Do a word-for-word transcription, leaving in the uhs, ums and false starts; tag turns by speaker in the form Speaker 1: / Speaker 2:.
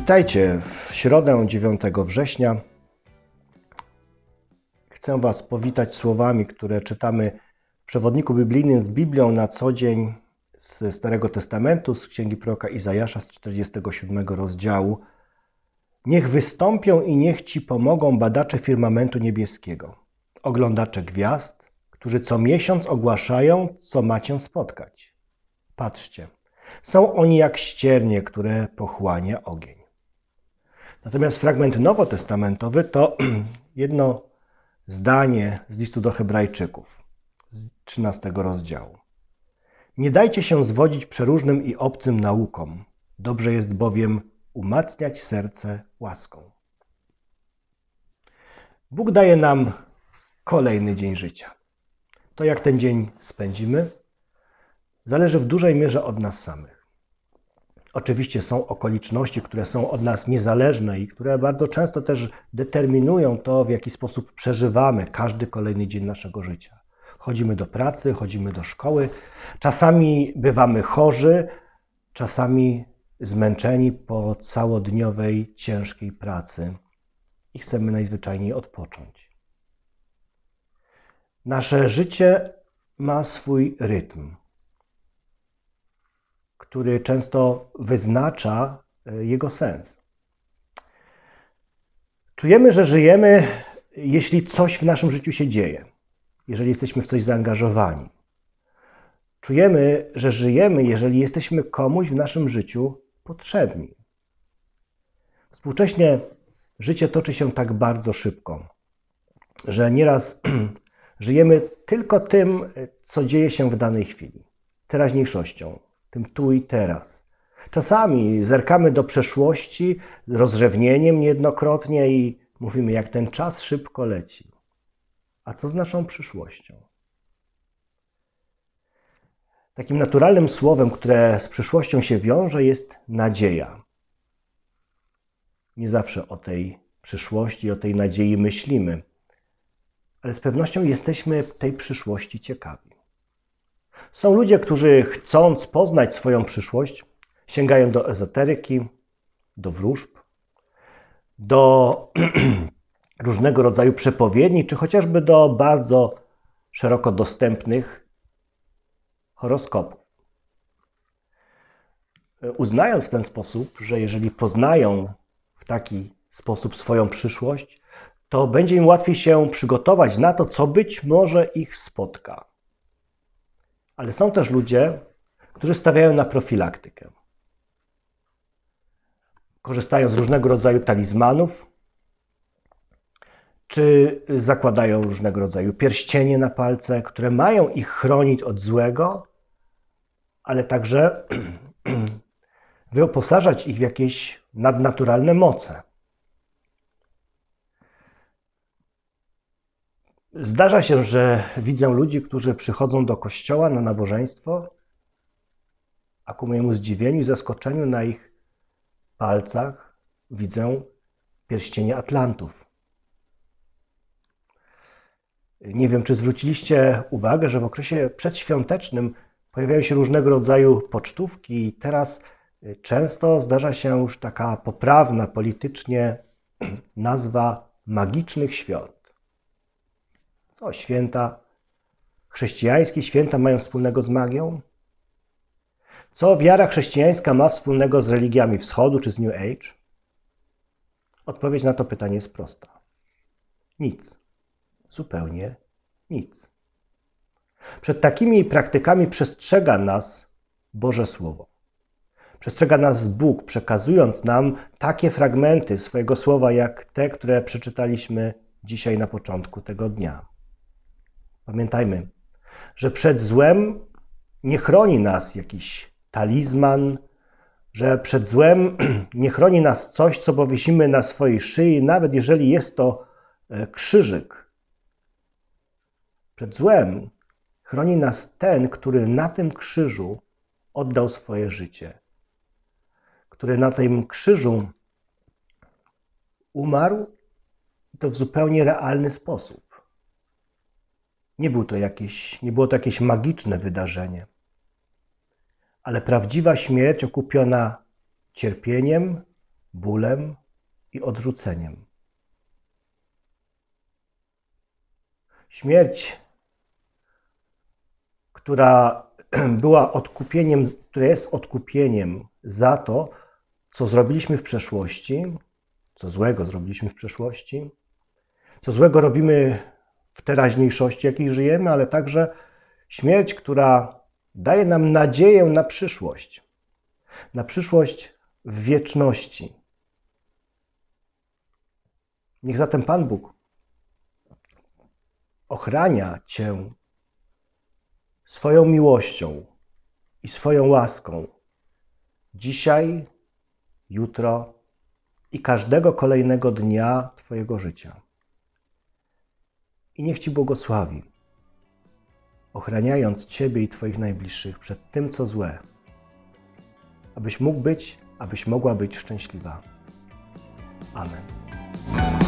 Speaker 1: Witajcie w środę dziewiątego września. Chcę Was powitać słowami, które czytamy w przewodniku biblijnym z Biblią na co dzień z Starego Testamentu, z Księgi proroka Izajasza z czterdziestego siódmego rozdziału. Niech wystąpią i niech Ci pomogą badacze firmamentu niebieskiego, oglądacze gwiazd, którzy co miesiąc ogłaszają, co ma Cię spotkać. Patrzcie, są oni jak ściernie, które pochłania ogień. Natomiast fragment nowotestamentowy to jedno zdanie z listu do Hebrajczyków z trzynastego rozdziału. Nie dajcie się zwodzić przeróżnym i obcym naukom. Dobrze jest bowiem umacniać serce łaską. Bóg daje nam kolejny dzień życia. To, jak ten dzień spędzimy, zależy w dużej mierze od nas samych. Oczywiście są okoliczności, które są od nas niezależne i które bardzo często też determinują to, w jaki sposób przeżywamy każdy kolejny dzień naszego życia. Chodzimy do pracy, chodzimy do szkoły, czasami bywamy chorzy, czasami zmęczeni po całodniowej, ciężkiej pracy i chcemy najzwyczajniej odpocząć. Nasze życie ma swój rytm, który często wyznacza jego sens. Czujemy, że żyjemy, jeśli coś w naszym życiu się dzieje, jeżeli jesteśmy w coś zaangażowani. Czujemy, że żyjemy, jeżeli jesteśmy komuś w naszym życiu potrzebni. Współcześnie życie toczy się tak bardzo szybko, że nieraz żyjemy tylko tym, co dzieje się w danej chwili, teraźniejszością, tym tu i teraz. Czasami zerkamy do przeszłości z rozrzewnieniem niejednokrotnie i mówimy, jak ten czas szybko leci. A co z naszą przyszłością? Takim naturalnym słowem, które z przyszłością się wiąże, jest nadzieja. Nie zawsze o tej przyszłości, o tej nadziei myślimy, ale z pewnością jesteśmy tej przyszłości ciekawi. Są ludzie, którzy chcąc poznać swoją przyszłość, sięgają do ezoteryki, do wróżb, do różnego rodzaju przepowiedni, czy chociażby do bardzo szeroko dostępnych horoskopów. Uznając w ten sposób, że jeżeli poznają w taki sposób swoją przyszłość, to będzie im łatwiej się przygotować na to, co być może ich spotka. Ale są też ludzie, którzy stawiają na profilaktykę. Korzystają z różnego rodzaju talizmanów, czy zakładają różnego rodzaju pierścienie na palce, które mają ich chronić od złego, ale także wyposażać ich w jakieś nadnaturalne moce. Zdarza się, że widzę ludzi, którzy przychodzą do kościoła na nabożeństwo, a ku mojemu zdziwieniu i zaskoczeniu na ich palcach widzę pierścienie atlantów. Nie wiem, czy zwróciliście uwagę, że w okresie przedświątecznym pojawiają się różnego rodzaju pocztówki i teraz często zdarza się już taka poprawna politycznie nazwa magicznych świąt. Co święta chrześcijańskie, święta mają wspólnego z magią? Co wiara chrześcijańska ma wspólnego z religiami wschodu czy z New Age? Odpowiedź na to pytanie jest prosta. Nic. Zupełnie nic. Przed takimi praktykami przestrzega nas Boże Słowo. Przestrzega nas Bóg, przekazując nam takie fragmenty swojego Słowa, jak te, które przeczytaliśmy dzisiaj na początku tego dnia. Pamiętajmy, że przed złem nie chroni nas jakiś talizman, że przed złem nie chroni nas coś, co powiesimy na swojej szyi, nawet jeżeli jest to krzyżyk. Przed złem chroni nas ten, który na tym krzyżu oddał swoje życie, który na tym krzyżu umarł i to w zupełnie realny sposób. Nie, był to jakieś, nie było to jakieś magiczne wydarzenie, ale prawdziwa śmierć okupiona cierpieniem, bólem i odrzuceniem. Śmierć, która była odkupieniem, która jest odkupieniem za to, co zrobiliśmy w przeszłości, co złego zrobiliśmy w przeszłości, co złego robimy w teraźniejszości, w jakiej żyjemy, ale także śmierć, która daje nam nadzieję na przyszłość, na przyszłość w wieczności. Niech zatem Pan Bóg ochrania Cię swoją miłością i swoją łaską dzisiaj, jutro i każdego kolejnego dnia Twojego życia. I niech Ci błogosławi, ochraniając Ciebie i Twoich najbliższych przed tym, co złe, abyś mógł być, abyś mogła być szczęśliwa. Amen.